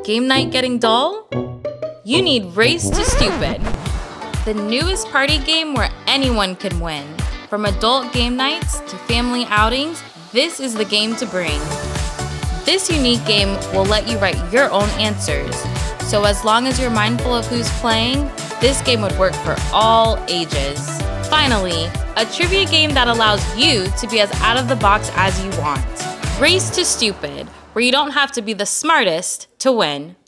Game night getting dull? You need Race to Stupid, the newest party game where anyone can win. From adult game nights to family outings, this is the game to bring. This unique game will let you write your own answers. So as long as you're mindful of who's playing, this game would work for all ages. Finally, a trivia game that allows you to be as out of the box as you want. Race to Stupid, where you don't have to be the smartest to win.